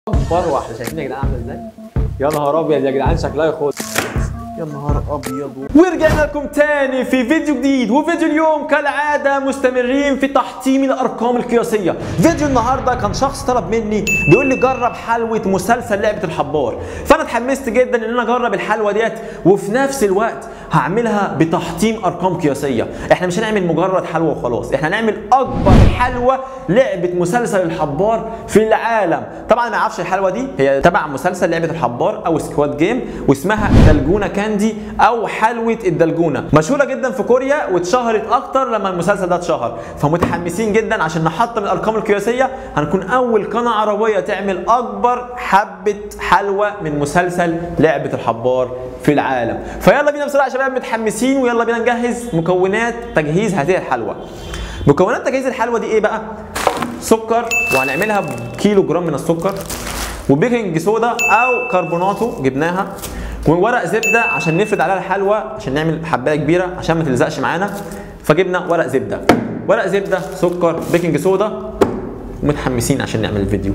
اكبر واحده. شايفين يا جدعان عامله ازاي؟ يا نهار ابيض يا جدعان، شكلها يخض. يا نهار ابيض. ورجعنا لكم تاني في فيديو جديد. وفيديو اليوم كالعاده مستمرين في تحطيم الارقام القياسيه. فيديو النهارده كان شخص طلب مني بيقول لي جرب حلوه مسلسل لعبه الحبار، فانا اتحمست جدا ان انا اجرب الحلوه ديت، وفي نفس الوقت هعملها بتحطيم ارقام قياسيه. احنا مش هنعمل مجرد حلوه وخلاص، احنا هنعمل اكبر حلوه لعبه مسلسل الحبار في العالم. طبعا ما يعرفش الحلوه دي هي تبع مسلسل لعبه الحبار او سكواد جيم، واسمها دلجونه كاندي او حلوه الدلجونه. مشهوره جدا في كوريا واتشهرت اكتر لما المسلسل ده اتشهر، فمتحمسين جدا عشان نحطم الارقام القياسيه. هنكون اول قناه عربيه تعمل اكبر حبه حلوه من مسلسل لعبه الحبار في العالم. فيلا بينا بسرعه يا شباب، متحمسين ويلا بينا نجهز مكونات تجهيز هذه الحلوه. مكونات تجهيز الحلوه دي ايه بقى؟ سكر، وهنعملها بكيلو جرام من السكر، وبيكنج صودا او كربوناتو جبناها، وورق زبده عشان نفرد عليها الحلوه عشان نعمل حبايه كبيره عشان ما تلزقش معانا، فجبنا ورق زبده. ورق زبده، سكر، بيكنج صودا. متحمسين عشان نعمل الفيديو.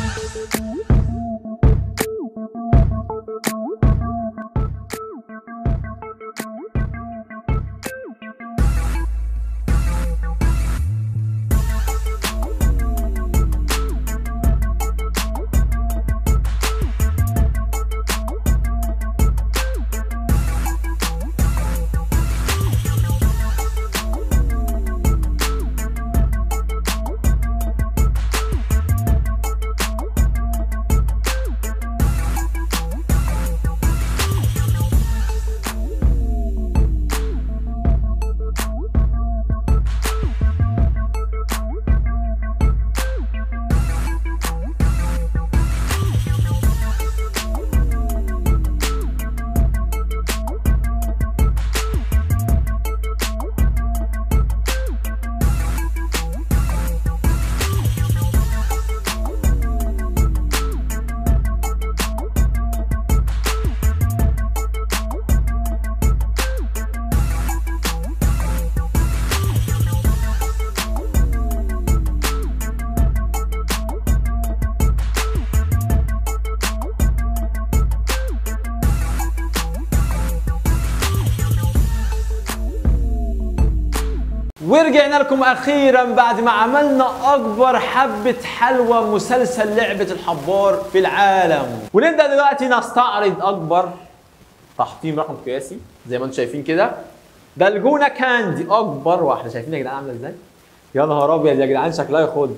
ورجعنا لكم اخيرا بعد ما عملنا اكبر حبه حلوه مسلسل لعبه الحبار في العالم. ونبدا دلوقتي نستعرض اكبر تحطيم رقم قياسي زي ما انتم شايفين كده. دلجونه كاندي اكبر واحده. شايفين يا جدعان عامله ازاي؟ يا نهار ابيض يا جدعان، شكلها يخض.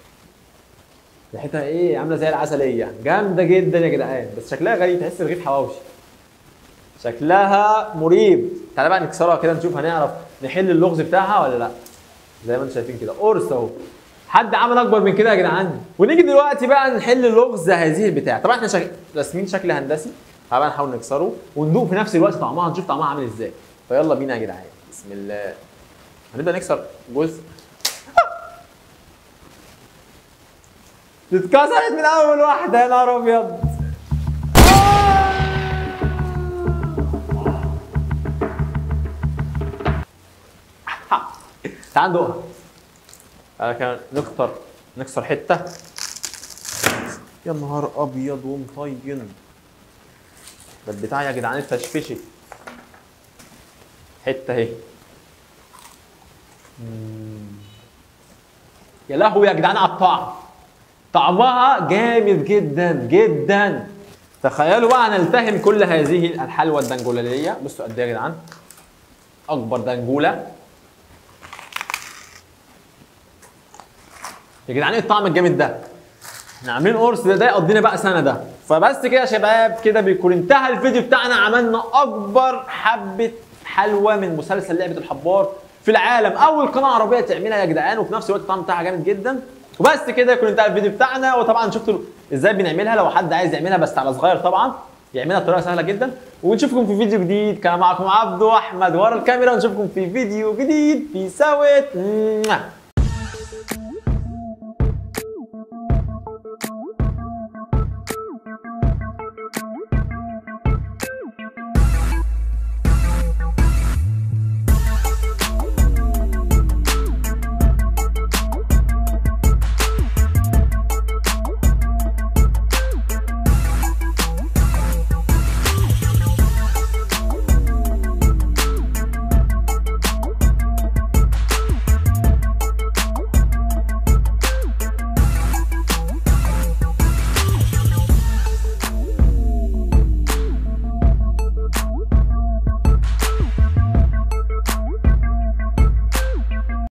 ريحتها ايه؟ عامله زي العسليه، جامده جدا يا جدعان، بس شكلها غريب، تحس رغيف حواوشي. شكلها مريب. تعالى بقى نكسرها كده نشوف هنعرف نحل اللغز بتاعها ولا لا. زي ما انتم شايفين كده قرص اهو. حد عمل اكبر من كده يا جدعان؟ ونيجي دلوقتي بقى نحل لغز هذه البتاع. طبعا احنا راسمين شكل هندسي، تعالى نحاول نكسره وندوق في نفس الوقت طعمها، نشوف طعمها عامل ازاي. فيلا بينا يا جدعان، بسم الله. هنبدا نكسر جزء. اتكسرت من اول واحده، يا نهار ابيض. تعال ندوقها. تعالى كده نكسر حته. يا نهار ابيض ومطين. ده البتاع يا جدعان اتفشفشت. حته اهي. يا لهوي يا جدعان على الطعم. طعمها جامد جدا جدا. تخيلوا بقى نلتهم كل هذه الحلوى الدنجولاليه. بصوا قد ايه يا جدعان. اكبر دنجوله. يا جدعان ايه الطعم الجامد ده؟ احنا عاملين قرص ده يقضينا بقى سنه ده. فبس كده يا شباب، كده بيكون انتهى الفيديو بتاعنا. عملنا اكبر حبه حلوه من مسلسل لعبه الحبار في العالم، اول قناه عربيه تعملها يا جدعان، وفي نفس الوقت الطعم بتاعها جامد جدا. وبس كده يكون انتهى الفيديو بتاعنا. وطبعا شفتوا ازاي بنعملها، لو حد عايز يعملها بس على صغير طبعا يعملها بطريقه سهله جدا. ونشوفكم في فيديو جديد. كان معكم عبدو احمد ورا الكاميرا، ونشوفكم في فيديو جديد. بيس اوت.